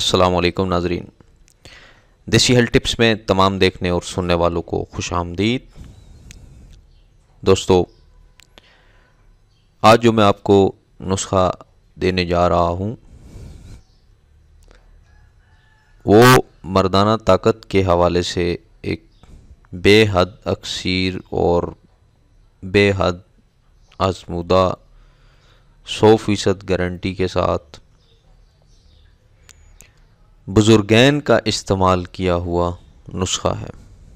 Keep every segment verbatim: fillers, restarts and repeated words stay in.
अस्सलाम वालेकुम नाजरीन। देसी हेल्थ टिप्स में तमाम देखने और सुनने वालों को खुश आमदीद। दोस्तों, आज जो मैं आपको नुस्खा देने जा रहा हूँ वो मर्दाना ताकत के हवाले से एक बेहद अक्सीर और बेहद आजमूदा सौ फ़ीसद गारंटी के साथ बुजुर्गैन का इस्तेमाल किया हुआ नुस्खा है।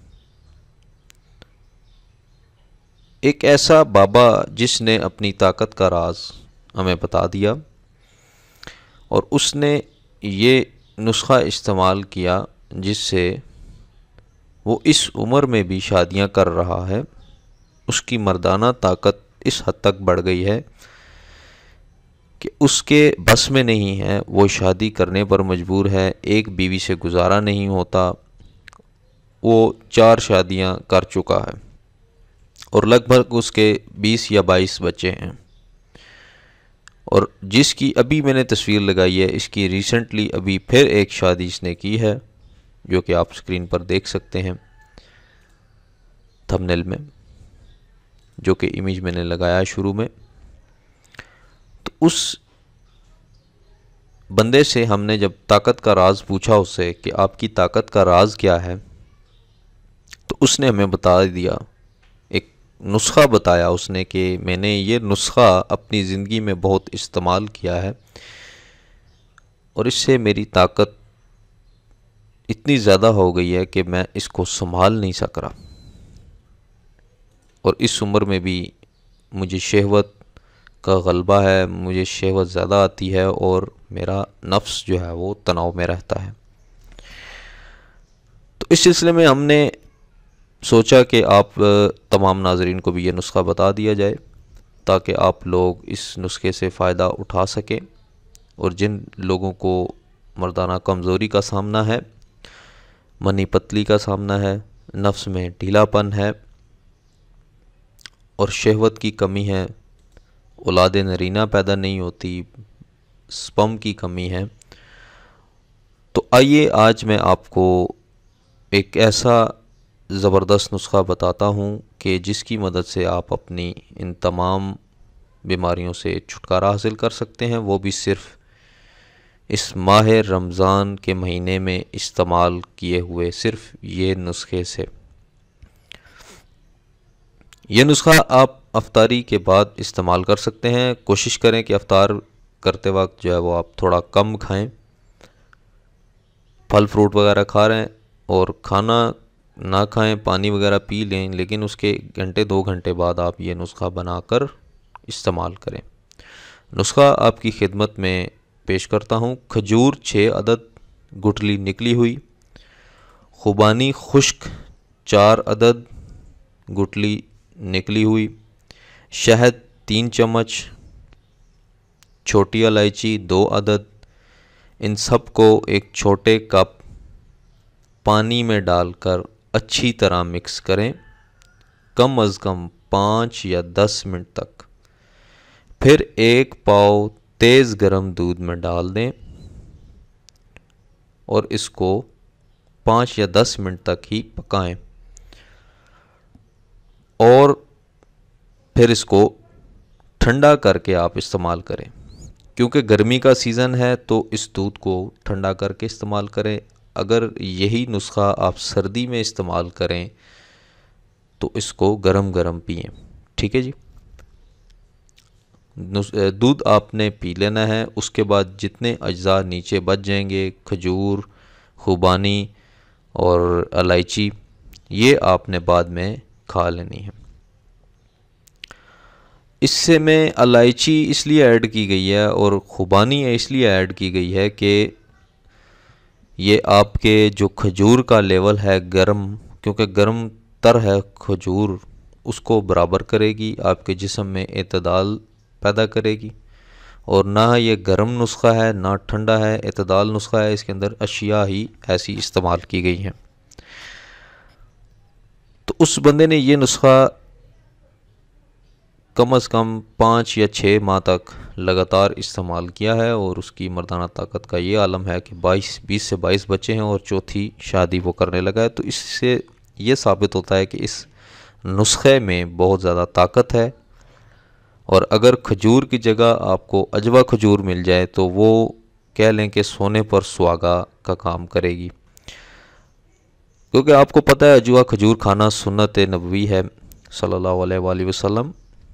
एक ऐसा बाबा जिसने अपनी ताकत का राज हमें बता दिया और उसने ये नुस्खा इस्तेमाल किया जिससे वो इस उम्र में भी शादियां कर रहा है। उसकी मर्दाना ताकत इस हद तक बढ़ गई है कि उसके बस में नहीं है, वो शादी करने पर मजबूर है। एक बीवी से गुजारा नहीं होता, वो चार शादियां कर चुका है और लगभग उसके बीस या बाईस बच्चे हैं। और जिसकी अभी मैंने तस्वीर लगाई है, इसकी रिसेंटली अभी फिर एक शादी इसने की है, जो कि आप स्क्रीन पर देख सकते हैं थंबनेल में, जो कि इमेज मैंने लगाया है शुरू में। तो उस बंदे से हमने जब ताकत का राज पूछा उससे कि आपकी ताकत का राज क्या है, तो उसने हमें बता दिया, एक नुस्खा बताया उसने कि मैंने ये नुस्खा अपनी ज़िंदगी में बहुत इस्तेमाल किया है और इससे मेरी ताकत इतनी ज़्यादा हो गई है कि मैं इसको संभाल नहीं सक रहा और इस उम्र में भी मुझे शहवत का गलबा है, मुझे शहवत ज़्यादा आती है और मेरा नफ्स जो है वो तनाव में रहता है। तो इस सिलसिले में हमने सोचा कि आप तमाम नाजरीन को भी ये नुस्खा बता दिया जाए ताकि आप लोग इस नुस्खे से फ़ायदा उठा सकें। और जिन लोगों को मर्दाना कमज़ोरी का सामना है, मनी पतली का सामना है, नफ्स में ढीलापन है और शहवत की कमी है, औलाद नरीना पैदा नहीं होती, स्पर्म की कमी है, तो आइए आज मैं आपको एक ऐसा ज़बरदस्त नुस्खा बताता हूँ कि जिसकी मदद से आप अपनी इन तमाम बीमारियों से छुटकारा हासिल कर सकते हैं, वो भी सिर्फ़ इस माह रमज़ान के महीने में इस्तेमाल किए हुए सिर्फ़ ये नुस्खे से। ये नुस्खा आप अफ्तारी के बाद इस्तेमाल कर सकते हैं। कोशिश करें कि अफ्तार करते वक्त जो है वो आप थोड़ा कम खाएं, फल फ्रूट वगैरह खा रहे हैं और खाना ना खाएं, पानी वगैरह पी लें, लेकिन उसके घंटे दो घंटे बाद आप ये नुस्खा बनाकर इस्तेमाल करें। नुस्खा आपकी खिदमत में पेश करता हूँ। खजूर छः अदद गुठली निकली हुई, खुबानी खुश्क चार अदद गुठली निकली हुई, शहद तीन चम्मच, छोटी इलायची दो अदद। इन सब को एक छोटे कप पानी में डालकर अच्छी तरह मिक्स करें, कम अज़ कम पाँच या दस मिनट तक। फिर एक पाव तेज़ गरम दूध में डाल दें और इसको पाँच या दस मिनट तक ही पकाएं और फिर इसको ठंडा करके आप इस्तेमाल करें। क्योंकि गर्मी का सीज़न है तो इस दूध को ठंडा करके इस्तेमाल करें। अगर यही नुस्खा आप सर्दी में इस्तेमाल करें तो इसको गरम गरम पिएं। ठीक है जी। दूध आपने पी लेना है, उसके बाद जितने अज्जा नीचे बच जाएंगे, खजूर, खुबानी और इलायची, ये आपने बाद में खा लेनी है। इससे में इलायची इसलिए ऐड की गई है और खुबानी इसलिए ऐड की गई है कि ये आपके जो खजूर का लेवल है गर्म, क्योंकि गर्म तर है खजूर, उसको बराबर करेगी, आपके जिस्म में एतदाल पैदा करेगी। और ना ये गर्म नुस्खा है ना ठंडा है, एतदाल नुस्खा है। इसके अंदर अशिया ही ऐसी इस्तेमाल की गई हैं। तो उस बंदे ने ये नुस्खा कम अज़ कम पाँच या छः माह तक लगातार इस्तेमाल किया है और उसकी मर्दाना ताकत का ये आलम है कि बाईस बीस से बाईस बच्चे हैं और चौथी शादी वो करने लगा है। तो इससे ये साबित होता है कि इस नुस्खे में बहुत ज़्यादा ताकत है। और अगर खजूर की जगह आपको अजवा खजूर मिल जाए तो वो कह लें कि सोने पर सुहागा का काम करेगी, क्योंकि आपको पता है अजवा खजूर खाना सुन्नत नबवी है सल्लल्लाहु अलैहि वसल्लम।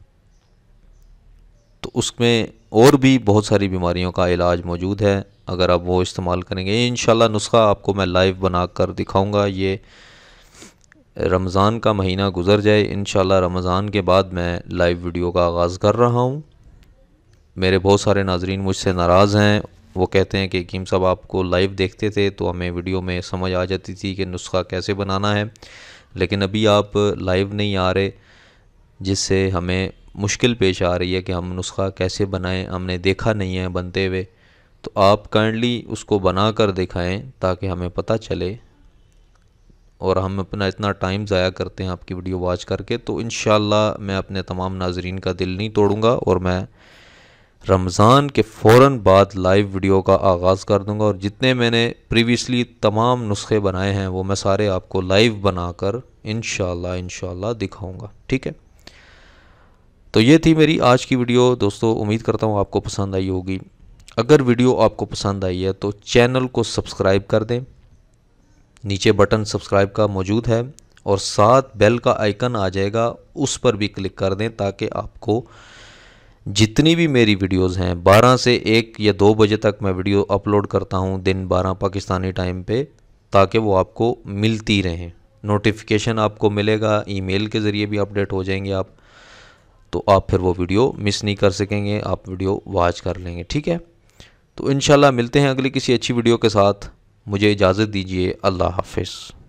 तो उसमें और भी बहुत सारी बीमारियों का इलाज मौजूद है अगर आप वो इस्तेमाल करेंगे। इंशाल्लाह नुस्खा आपको मैं लाइव बना कर दिखाऊँगा। ये रमज़ान का महीना गुज़र जाए, इंशाल्लाह रमज़ान के बाद मैं लाइव वीडियो का आगाज़ कर रहा हूँ। मेरे बहुत सारे नाजरीन मुझसे नाराज़ हैं, वो कहते हैं कि हकीम साहब आपको लाइव देखते थे तो हमें वीडियो में समझ आ जाती थी कि नुस्खा कैसे बनाना है, लेकिन अभी आप लाइव नहीं आ रहे, जिससे हमें मुश्किल पेश आ रही है कि हम नुस्खा कैसे बनाएं, हमने देखा नहीं है बनते हुए। तो आप काइंडली उसको बना कर दिखाएँ ताकि हमें पता चले, और हम अपना इतना टाइम ज़ाया करते हैं आपकी वीडियो वॉच करके। तो इंशाल्लाह मैं अपने तमाम नाजरीन का दिल नहीं तोड़ूंगा और मैं रमज़ान के फ़ौरन बाद लाइव वीडियो का आगाज़ कर दूंगा। और जितने मैंने प्रीवियसली तमाम नुस्खे बनाए हैं वो मैं सारे आपको लाइव बनाकर इंशाल्लाह इंशाल्लाह दिखाऊंगा। ठीक है, तो ये थी मेरी आज की वीडियो दोस्तों। उम्मीद करता हूँ आपको पसंद आई होगी। अगर वीडियो आपको पसंद आई है तो चैनल को सब्सक्राइब कर दें, नीचे बटन सब्सक्राइब का मौजूद है और साथ बेल का आइकन आ जाएगा, उस पर भी क्लिक कर दें ताकि आपको जितनी भी मेरी वीडियोस हैं बारह से एक या दो बजे तक मैं वीडियो अपलोड करता हूं दिन बारह पाकिस्तानी टाइम पे, ताकि वो आपको मिलती रहें। नोटिफिकेशन आपको मिलेगा, ईमेल के ज़रिए भी अपडेट हो जाएंगे आप, तो आप फिर वो वीडियो मिस नहीं कर सकेंगे, आप वीडियो वॉच कर लेंगे। ठीक है, तो इंशाल्लाह मिलते हैं अगली किसी अच्छी वीडियो के साथ। मुझे इजाज़त दीजिए, अल्लाह हाफ़िज़।